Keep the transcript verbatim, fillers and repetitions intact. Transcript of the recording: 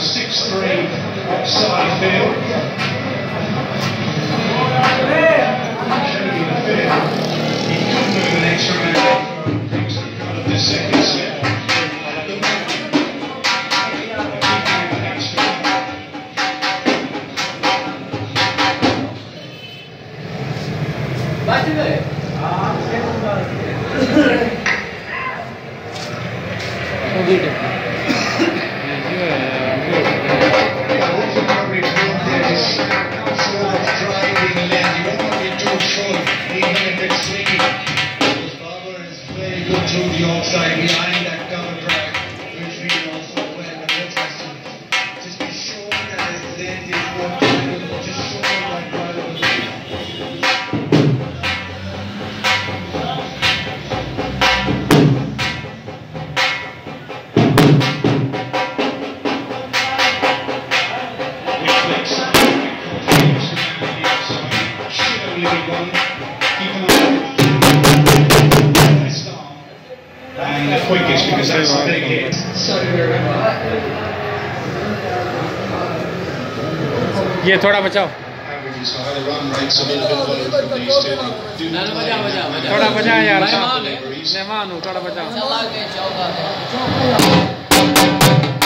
six three offside field. Showing you the field. He could move an extra man thanks to kind of the second set. To the outside behind that cover drive, which we also well, but let's just, just be sure that his length is what just show that part of the should only be one. Keep an eye. And the quickest, because that's the big hit. ये थोड़ा बचाओ थोड़ा बचा यार मेहमान हो थोड़ा बचाओ